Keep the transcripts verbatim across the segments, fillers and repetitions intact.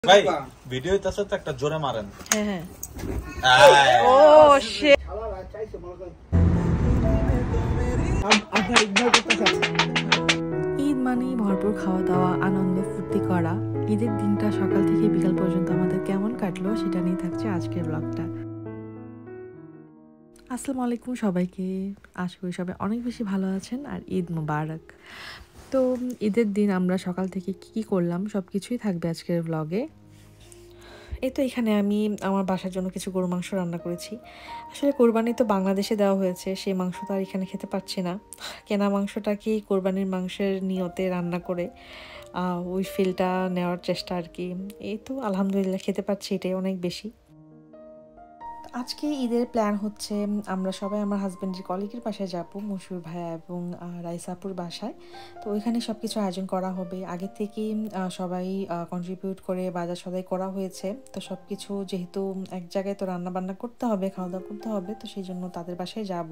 ভাই ভিডিও তাছে তো একটা জোরে মারেন। হ্যাঁ হ্যাঁ ও শিট ঈদ মানেই ভরপুর খাওয়া দাওয়া, আনন্দ ফুর্তি করা। ঈদের দিনটা সকাল থেকে বিকাল পর্যন্ত আমাদের কেমন কাটলো সেটা নিয়ে থাকছে আজকের ব্লগটা। আসসালামু আলাইকুম সবাইকে, আশা করি সবাই অনেক বেশি ভালো আছেন আর ঈদ মুবারক। তো ঈদের দিন আমরা সকাল থেকে কি কি করলাম সব কিছুই থাকবে আজকের ব্লগে। এই তো এখানে আমি আমার বাসার জন্য কিছু গরু মাংস রান্না করেছি। আসলে কোরবানি তো বাংলাদেশে দেওয়া হয়েছে, সেই মাংস তো আর এখানে খেতে পারছি না। কেনা মাংসটাকেই কোরবানির মাংসের নিয়তে রান্না করে ওই ফিলটা নেওয়ার চেষ্টা আর কি। এই তো আলহামদুলিল্লাহ খেতে পাচ্ছি, এটাই অনেক বেশি। আজকে ঈদের প্ল্যান হচ্ছে আমরা সবাই আমার হাজব্যান্ডের কলিগের বাসায় যাবো, মশুর ভাইয়া এবং রাইসাপুর বাসায়। তো ওইখানে সব কিছু আয়োজন করা হবে, আগে থেকেই সবাই কন্ট্রিবিউট করে বাজার সদাই করা হয়েছে। তো সব কিছু যেহেতু এক জায়গায় তো রান্না বান্না করতে হবে, খাওয়া দাওয়া করতে হবে, তো সেই জন্য তাদের বাসায় যাব।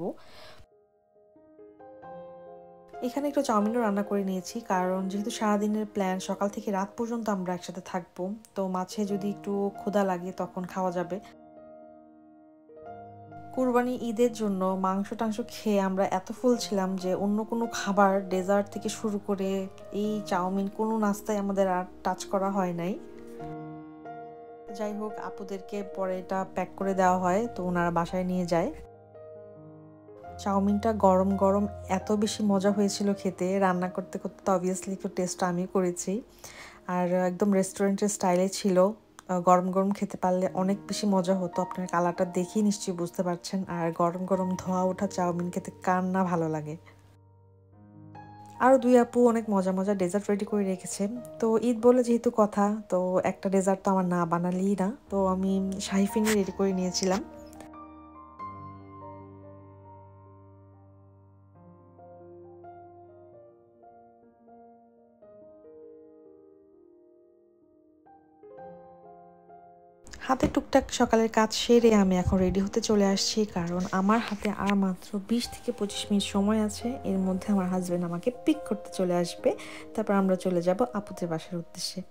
এখানে একটু চাউমিনও রান্না করে নিয়েছি, কারণ যেহেতু সারাদিনের প্ল্যান সকাল থেকে রাত পর্যন্ত আমরা একসাথে থাকবো, তো মাঝে যদি একটু ক্ষুধা লাগে তখন খাওয়া যাবে। কুরবানি ঈদের জন্য মাংস টাংস খেয়ে আমরা এত ফুল ছিলাম যে অন্য কোনো খাবার, ডেজার্ট থেকে শুরু করে এই চাউমিন কোনো নাস্তায় আমাদের আর টাচ করা হয় নাই। যাই হোক, আপুদেরকে পরে এটা প্যাক করে দেওয়া হয়, তো ওনারা বাসায় নিয়ে যায়। চাউমিনটা গরম গরম এত বেশি মজা হয়েছিল খেতে, রান্না করতে করতে তো অবভিয়াসলি একটু টেস্ট আমি করেছি, আর একদম রেস্টুরেন্টের স্টাইলে ছিল। গরম গরম খেতে পারলে অনেক বেশি মজা হতো, আপনার কালারটা দেখেই নিশ্চয়ই বুঝতে পারছেন। আর গরম গরম ধোয়া ওঠা চাউমিন খেতে কার না ভালো লাগে। আরও দুই আপু অনেক মজা মজা ডেজার্ট রেডি করে রেখেছে। তো ঈদ বলে যেহেতু কথা, তো একটা ডেজার্ট তো আমার না বানালেই না, তো আমি শাহি ফিরনি রেডি করে নিয়েছিলাম। হাতে টুকটাক সকালের কাজ সেরে আমি এখন রেডি হতে চলে আসছি, কারণ আমার হাতে আর মাত্র বিশ থেকে পঁচিশ মিনিট সময় আছে। এর মধ্যে আমার হাজব্যান্ড আমাকে পিক করতে চলে আসবে, তারপর আমরা চলে যাব আপুদের বাসার উদ্দেশ্যে।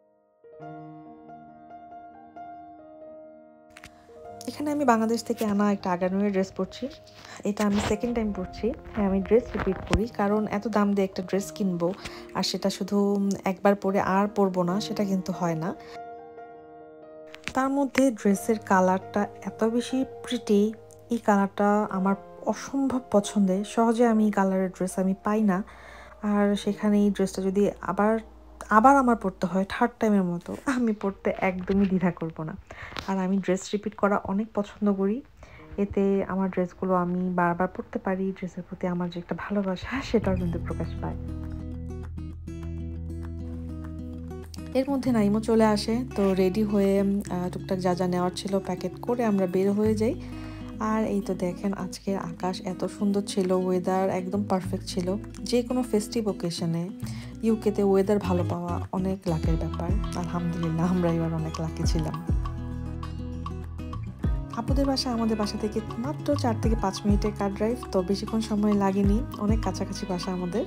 এখানে আমি বাংলাদেশ থেকে আনা একটা আগানুয়ের ড্রেস পরছি। এটা আমি সেকেন্ড টাইম পরছি। হ্যাঁ, আমি ড্রেস রিপিট করি, কারণ এত দাম দিয়ে একটা ড্রেস কিনবো আর সেটা শুধু একবার পরে আর পরবো না, সেটা কিন্তু হয় না। তার মধ্যে ড্রেসের কালারটা এত বেশি প্রিটি, এই কালারটা আমার অসম্ভব পছন্দের। সহজে আমি এই কালারের ড্রেস আমি পাই না, আর সেখানে এই ড্রেসটা যদি আবার আবার আমার পরতে হয় থার্ড টাইমের মতো, আমি পরতে একদমই দ্বিধা করব না। আর আমি ড্রেস রিপিট করা অনেক পছন্দ করি, এতে আমার ড্রেসগুলো আমি বারবার পরতে পারি। ড্রেসের প্রতি আমার যে একটা ভালোবাসা সেটাও কিন্তু প্রকাশ পায়। এর মধ্যে নাইমও চলে আসে, তো রেডি হয়ে টুকটাক যা যা নেওয়ার ছিল প্যাকেট করে আমরা বের হয়ে যাই। আর এই তো দেখেন, আজকের আকাশ এত সুন্দর ছিল, ওয়েদার একদম পারফেক্ট ছিল। যে কোনো ফেস্টিভ ওকেশনে ইউকেতে ওয়েদার ভালো পাওয়া অনেক লাকের ব্যাপার। আলহামদুলিল্লাহ আমরা এবার অনেক লাকি ছিলাম। আপুদের বাসা আমাদের বাসা থেকে মাত্র চার থেকে পাঁচ মিনিটের কার ড্রাইভ, তো বেশিক্ষণ সময় লাগেনি, অনেক কাছাকাছি বাসা আমাদের।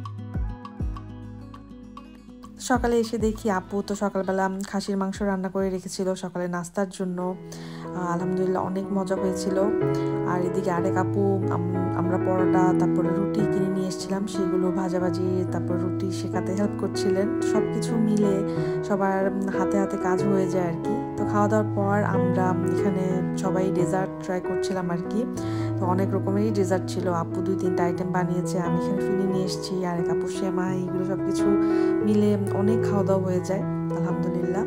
সকালে এসে দেখি আপু তো সকালবেলা খাসির মাংস রান্না করে রেখেছিল সকালে নাস্তার জন্য। আলহামদুলিল্লাহ অনেক মজা হয়েছিল। আর এদিকে আরেক আপু আমরা পরোটা তারপরে রুটি কিনে নিয়ে এসেছিলাম, সেগুলো ভাজাভাজি তারপর রুটি শেখাতে হেল্প করছিলেন। সব কিছু মিলে সবার হাতে হাতে কাজ হয়ে যায় আর কি। তো খাওয়া দাওয়ার পর আমরা এখানে সবাই ডেজার্ট ট্রাই করছিলাম আর কি। তো অনেক রকমেরই ডেজার্ট ছিল, আপু দুই তিনটা আইটেম বানিয়েছে, আমি এখানে ফিনি নিয়ে এসেছি, আরেক আপু সেমাই, এগুলো সব কিছু মিলে অনেক খাওয়া দাওয়া হয়ে যায় আলহামদুলিল্লাহ।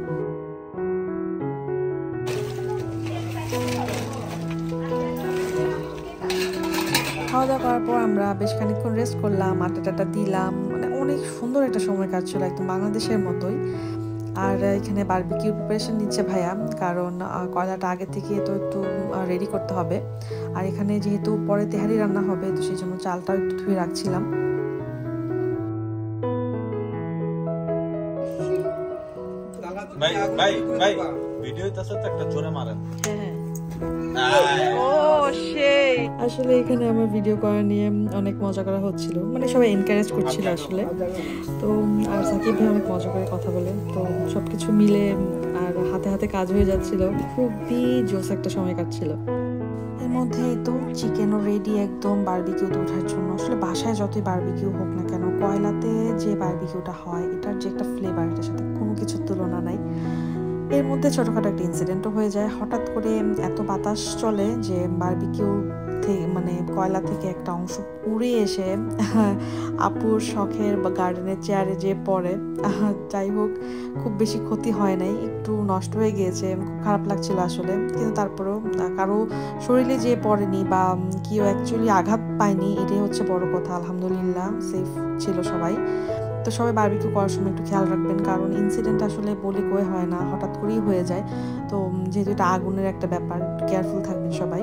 খাওয়া দাওয়া করার পর আমরা বেশ খানিকক্ষণ রেস্ট করলাম, আড্ডা টাড্ডা দিলাম, মানে অনেক সুন্দর একটা সময় কাটছিল একদম বাংলাদেশের মতোই। আর এখানে বারবিকিউ প্রিপারেশন নিচ্ছে ভাইয়া, কারণ কয়লাটা আগে থেকে তো একটু রেডি করতে হবে। আর এখানে যেহেতু পরে তেহারি রান্না হবে, তো সেই জন্য চালটাও একটু ধুয়ে রাখছিলাম। ভাই ভাই ভাই ভিডিও তাছে তো একটা জোরে মারেন। হ্যাঁ আসলে এখানে আমার ভিডিও করা নিয়ে অনেক মজা করা হচ্ছিল, মানে সবাই এনকারেজ করছিল আসলে। তো আর সাকিব ভাই অনেক মজা করে কথা বলে, তো সবকিছু মিলে আর হাতে হাতে কাজ হয়ে যাচ্ছিল, খুবই জোস একটা সময় কাটছিল। এর মধ্যে তো চিকেনও রেডি একদম বারবিকিউতে ওঠার জন্য। আসলে বাসায় যতই বারবিকিউ হোক না কেন, কয়লাতে যে বারবিকিউটা হয় এটার যে একটা ফ্লেভার, এটার সাথে কোনো কিছুর তুলনা নাই। এর মধ্যে ছোটোখাটো একটা ইনসিডেন্টও হয়ে যায়। হঠাৎ করে এত বাতাস চলে যে বারবিকিউ থেকে মানে কয়লা থেকে একটা অংশ উড়ে এসে আপুর শখের বা গার্ডেনের চেয়ারে যে পড়ে। যাই হোক, খুব বেশি ক্ষতি হয় নাই, একটু নষ্ট হয়ে গিয়েছে, খুব খারাপ লাগছিল আসলে। কিন্তু তারপরেও কারো শরীরে যে পড়েনি বা কেউ অ্যাকচুয়ালি আঘাত পায়নি, এটাই হচ্ছে বড় কথা। আলহামদুলিল্লাহ সেফ ছিল সবাই। তো সবাই বারবিকিউ করার সময় একটু খেয়াল রাখবেন, কারণ ইনসিডেন্ট আসলে বলে কয়ে হয় না, হঠাৎ করেই হয়ে যায়। তো যেহেতু এটা আগুনের একটা ব্যাপার, কেয়ারফুল থাকবেন সবাই।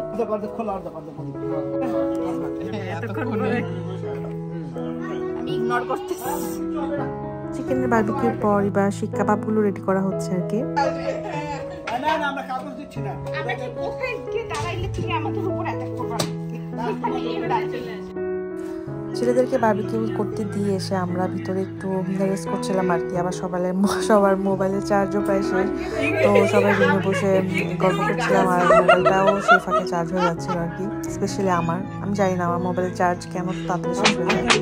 চিকেনের বারবিকিউর পর এবার শিক কাবাবগুলো রেডি করা হচ্ছে আর কি। ছেলেদেরকে বারবিকিউ করতে দিয়ে এসে আমরা ভিতরে একটু রেস্ট করছিলাম আর কি। আবার সবাই সবার মোবাইলের চার্জও প্রায় শেষ, তো সবাই রুমে বসে গল্প করছিলাম আর মোবাইলটাও সেই ফাঁকে চার্জ হয়ে যাচ্ছিল আর কি। স্পেশালি আমার, আমি জানি না আমার মোবাইলের চার্জ কেন তাড়াতাড়ি শেষ হয়ে যায়।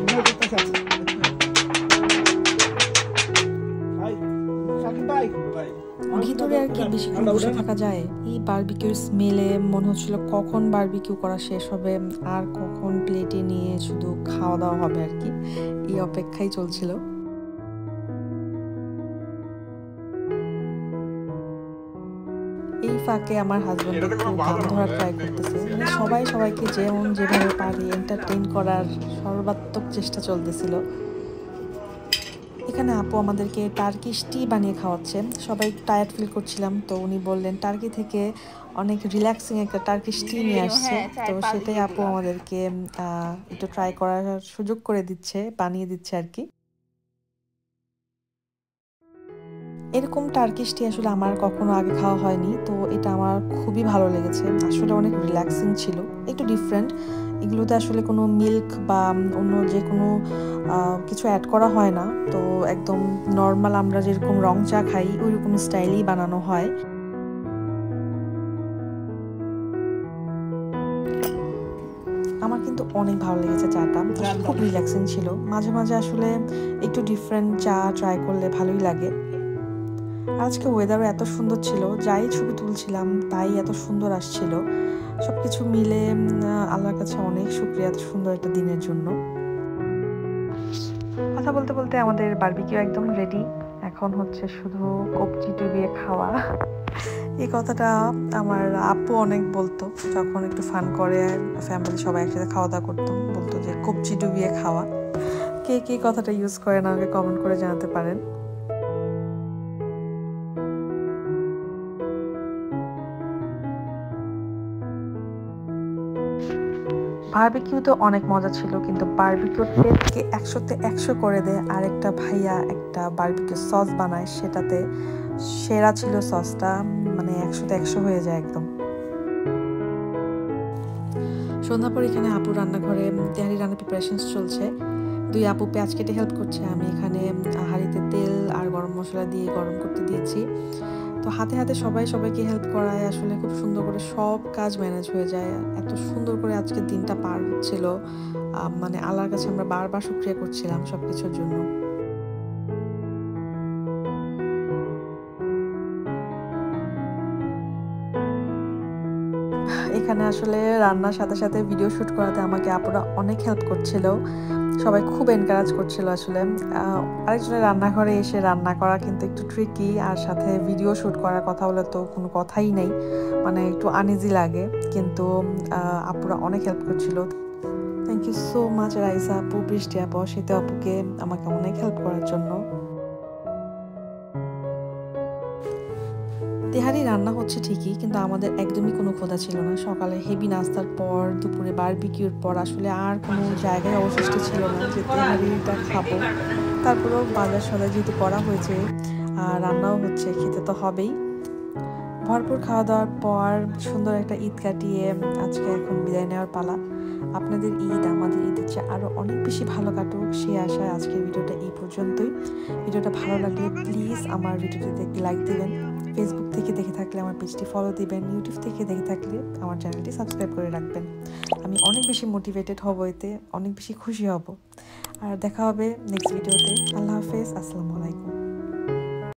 ভিতরে আর কি বেশিক্ষণ বসে থাকা যায়? এই বারবিকিউর স্মেলে মনে হচ্ছিল কখন বারবিকিউ করা শেষ হবে আর কখন প্লেটে নিয়ে শুধু খাওয়া দাওয়া হবে আর কি, এই অপেক্ষাই চলছিল। এই ফাঁকে আমার হাজব্যান্ড একটু গান ধরার ট্রাই করতেছে, মানে সবাই সবাইকে যেমন যেভাবে পারি এন্টারটেইন করার সর্বাত্মক চেষ্টা চলতেছিল। এখানে আপু আমাদেরকে টার্কিশ টি বানিয়ে খাওয়াচ্ছে। সবাই টায়ার্ড ফিল করছিলাম, তো উনি বললেন টার্কি থেকে অনেক রিল্যাক্সিং একটা টার্কিশ টি নিয়ে আসছে, তো সেটাই আপু আমাদেরকে একটু ট্রাই করার সুযোগ করে দিচ্ছে, বানিয়ে দিচ্ছে আর কি। এরকম টার্কিশ টি আসলে আমার কখনো আগে খাওয়া হয়নি, তো এটা আমার খুবই ভালো লেগেছে। আসলে অনেক রিল্যাক্সিং ছিল, একটু ডিফারেন্ট। এগুলোতে আসলে কোনো মিল্ক বা অন্য যে কোনো কিছু অ্যাড করা হয় না, তো একদম নর্মাল আমরা যেরকম রং চা খাই ওই রকম স্টাইলেই বানানো হয়। আমার কিন্তু অনেক ভালো লেগেছে চাটা, খুব রিল্যাক্সিং ছিল। মাঝে মাঝে আসলে একটু ডিফারেন্ট চা ট্রাই করলে ভালোই লাগে। আজকে ওয়েদারও এত সুন্দর ছিল, যাই ছবি তুলছিলাম তাই এত সুন্দর আসছিল। সব কিছু মিলে আল্লাহর কাছে অনেক শুকরিয়া এত সুন্দর একটা দিনের জন্য। কথা বলতে বলতে আমাদের বারবিকিউ একদম রেডি, এখন হচ্ছে শুধু কবজি ডুবিয়ে খাওয়া। এই কথাটা আমার আপু অনেক বলতো, যখন একটু ফান করে ফ্যামিলি সবাই একসাথে খাওয়া দাওয়া করতাম, বলতো যে কবজি ডুবিয়ে খাওয়া। কে কে কথাটা ইউজ করেন আমাকে কমেন্ট করে জানাতে পারেন। বারবিকিউ তো অনেক মজা ছিল, কিন্তু বারবিকিউর টেস্টকে একশোতে একশো করে দেয় আরেকটা ভাইয়া একটা বারবিকিউ সস বানায়, সেটাতে সেরা ছিল সসটা, মানে একশোতে একশো হয়ে যায় একদম। সন্ধ্যা পর এখানে আপু রান্নাঘরে তেহারি রান্নার প্রিপারেশন চলছে। দুই আপু পেঁয়াজ কেটে হেল্প করছে, আমি এখানে হাঁড়িতে তেল আর গরম মশলা দিয়ে গরম করতে দিয়েছি। তো হাতে হাতে সবাই সবাইকে হেল্প করায় আসলে খুব সুন্দর করে সব কাজ ম্যানেজ হয়ে যায়। এত সুন্দর করে আজকের দিনটা পার হচ্ছিল, মানে আল্লাহর কাছে আমরা বারবার শুকরিয়া করছিলাম সব কিছুর জন্য। এখানে আসলে রান্নার সাথে সাথে ভিডিও শ্যুট করাতে আমাকে আপুরা অনেক হেল্প করছিল, সবাই খুব এনকারেজ করছিল। আসলে আরেকজনের রান্নাঘরে এসে রান্না করা কিন্তু একটু ট্রিকি, আর সাথে ভিডিও শ্যুট করার কথা বলে তো কোনো কথাই নেই, মানে একটু আনইজি লাগে, কিন্তু আপুরা অনেক হেল্প করছিল। Thank you so much Raisa আপু, বৃষ্টি আপু, শীতে আপুকে আমাকে অনেক হেল্প করার জন্য। তেহারি রান্না হচ্ছে ঠিকই, কিন্তু আমাদের একদমই কোনো ক্ষুধা ছিল না। সকালে হেভি নাস্তার পর, দুপুরে বারবিকিউর পর আসলে আর কোনো জায়গায় অবশিষ্ট ছিল না যে তেহারিটা খাবো। তারপরেও বাজার সদাই যেহেতু করা হয়েছে আর রান্নাও হচ্ছে, খেতে তো হবেই। ভরপুর খাওয়া দাওয়ার পর সুন্দর একটা ঈদ কাটিয়ে আজকে এখন বিদায় নেওয়ার পালা। আপনাদের ঈদ আমাদের ঈদের চেয়ে আরও অনেক বেশি ভালো কাটুক সেই আশায় আজকের ভিডিওটা এই পর্যন্তই। ভিডিওটা ভালো লাগলে প্লিজ আমার ভিডিওটিতে একটি লাইক দিবেন। ফেসবুক থেকে দেখে থাকলে আমার পেজটি ফলো দিবেন, ইউটিউব থেকে দেখে থাকলে আমার চ্যানেলটি সাবস্ক্রাইব করে রাখবেন। আমি অনেক বেশি মোটিভেটেড হব, এতে অনেক বেশি খুশি হব। আর দেখা হবে নেক্সট ভিডিওতে। আল্লাহ হাফেজ, আসসালামু আলাইকুম।